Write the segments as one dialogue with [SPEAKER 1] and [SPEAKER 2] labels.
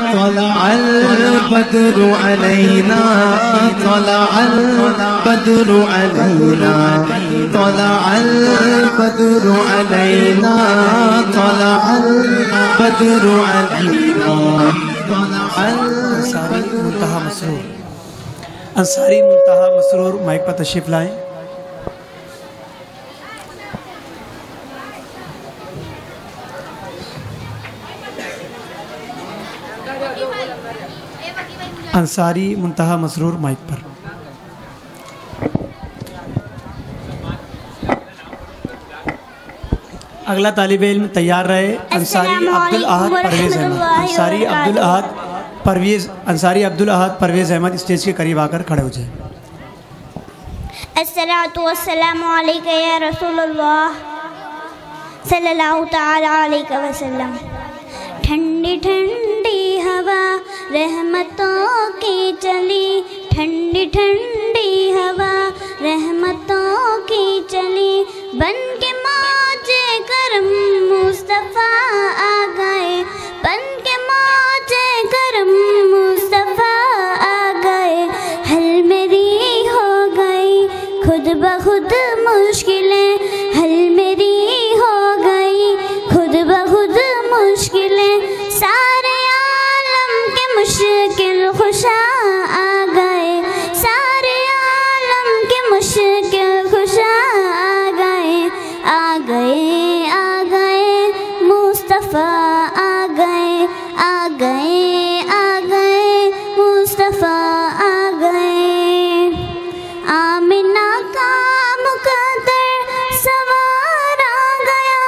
[SPEAKER 1] तलअल बद्रु अलैना तलअल बद्रु अलैना तलअल बद्रु अलैना तलअल बद्रु अलैना
[SPEAKER 2] अंसारी मुंतहा मसरूर माइक पर तशरीफ लाएं। अंसारी मुंतहा मसरूर माइक पर। अगला तालिब इल्म तैयार रहे। अंसारी अब्दुल अहद परवेज़ अहमद। अंसारी अब्दुल अहद परवेज़ अहमद स्टेज के करीब आकर खड़े हो जाए।
[SPEAKER 3] अस्सलातु वस्सलामु अलैका या रसूलुल्लाह सल्लल्लाहु तआला अलैहि वसल्लम। ठंडी ठंडी हवा रहमतों की चली, ठंडी ठंडी हवा रहमतों की चली, बन के मौजे करम मुस्तफ़ा आ गए, बन के मौजे करम मुस्तफ़ा आ गए। हल मेरी हो गई खुद ब खुद मुश्किलें, हल मेरी हो गई खुद ब खुद मुश्किलें, सारे आलम के मुश्किल खुशा आ गए, सारे आलम के मुश्किल खुशा आ गए, आ गए आ गए मुस्तफ़ा आ गए, आ गए आ गए मुस्तफ़ा आ गए। आमिना का मुक़द्दर सवार आ गया,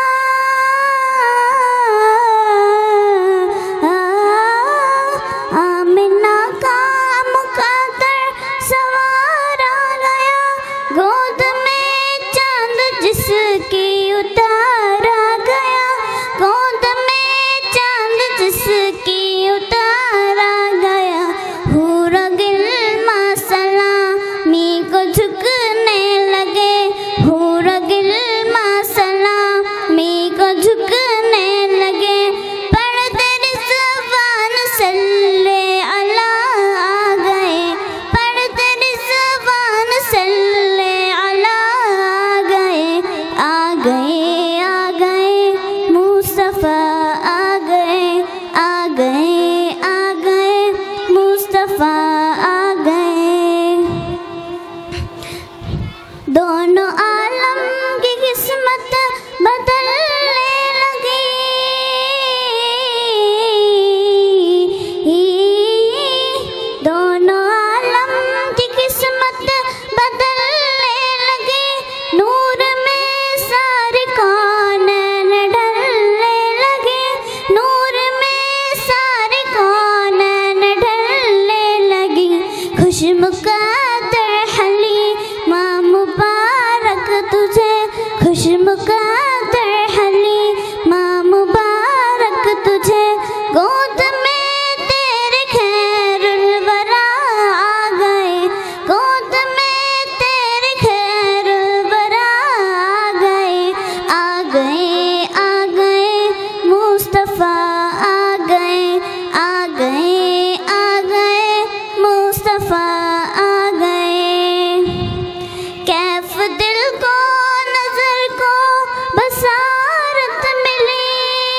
[SPEAKER 3] आमिना का मुक़द्दर सवार आ गया, गोद में चांद जिसकी उतार आ गया, गोद में चांद जिसकी उतार आ गया। हूरो गिल्मा सलामी को झुकने लगे, हूरो गिल्मा सलामी को झुकने लगे, पर्दे रिज़वान सल्ले अला आ गए, पर्दे रिज़वान सल्ले अला आ गए, आ गए मुस्तफ़ा आ गए, आ गए आ गए मुस्तफ़ा आ गए। दोनों आलम की किस्मत बदलने लगी, दोनों आलम की किस्मत बदलने लगी, नूर में सारे कौनैन ढलने लगे, नूर में सारे कौनैन ढलने लगी। खुशमुक़द्दर हलीमा मुबारक तुझे, खुशमुक़द्दर हलीमा मुबारक तुझे, गोद में तेरे खैरुल वरा आ गए, गोद में तेरे खैरुल वरा आ गए, आ गए मुस्तफ़ा आ गए, आ गए आ गए मुस्तफ़ा आ गए। कैफ दिल को नजर को बसारत मिली,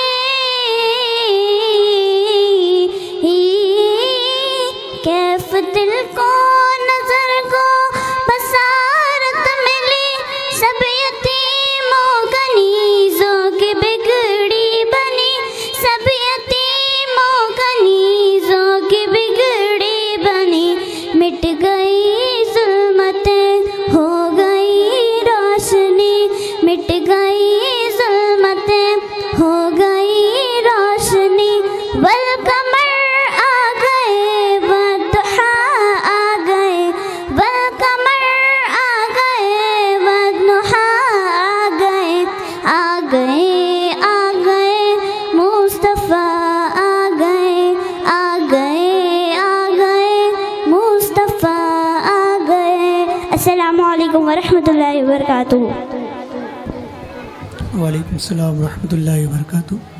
[SPEAKER 3] कैफ दिल को नजर को बसारत मिली, सब यतीमों कनीज़ों की बिगड़ी बनी, सब यतीमों कनीज़ों की बिगड़ी बनी, मिट गई ज़ुल्मतें हो गई रोशनी, मिट गई ज़ुल्मतें हो गई रोशनी, वल कमर आ गए वद्दुहा आ गए, वल कमर आ गए वद्दुहा आ गए मुस्तफ़ा आ गए, आ गए आ गए मुस्तफ़ा आ गए। अस्सलामु अलैकुम वरहमतुल्लाहि वबरकातुहू।
[SPEAKER 2] वालेकुम अस्सलाम वरहमतुल्लाहि वबरकातुहू।